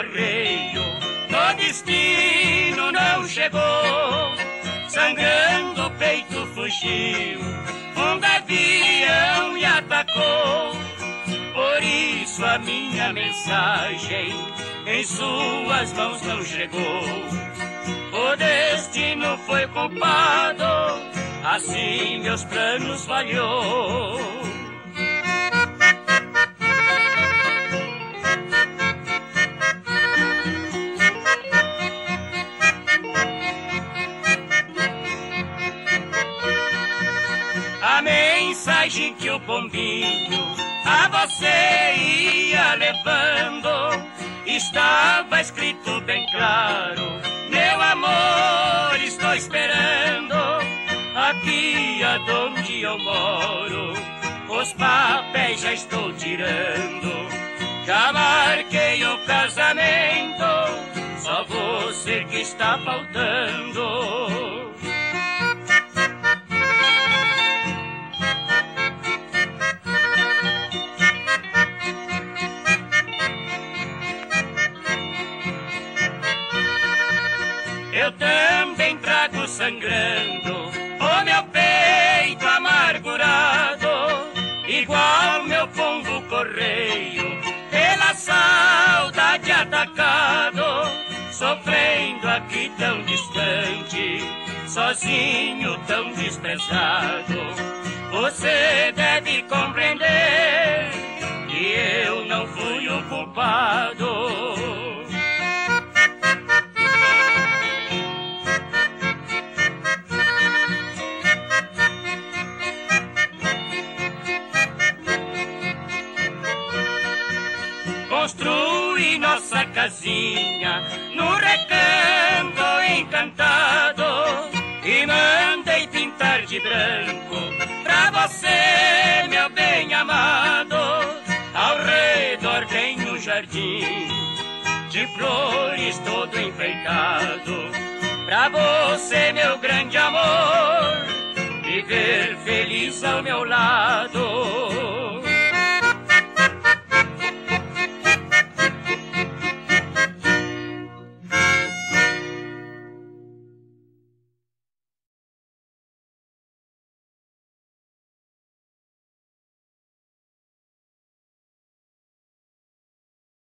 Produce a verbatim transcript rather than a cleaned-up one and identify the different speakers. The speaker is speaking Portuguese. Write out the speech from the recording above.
Speaker 1: correio, no destino não chegou. Sangrando o peito fugiu, um gavião e atacou. Por isso a minha mensagem em suas mãos não chegou. O destino foi culpado, assim meus planos falhou. A mensagem que o pombinho a você ia levando estava escrito bem claro: meu amor, estou esperando aqui aonde eu moro. Os papéis já estou tirando, já marquei o casamento, só você que está faltando. Eu também trago sangrando o meu peito amargurado, igual meu pombo correio, pela saudade atacado, sofrendo aqui tão distante, sozinho tão desprezado. Você deve compreender que eu não fui o culpado. Construí nossa casinha num recanto encantado e mandei pintar de branco pra você, meu bem amado. Ao redor tem um jardim de flores todo enfeitado, pra você, meu grande amor, viver feliz ao meu lado.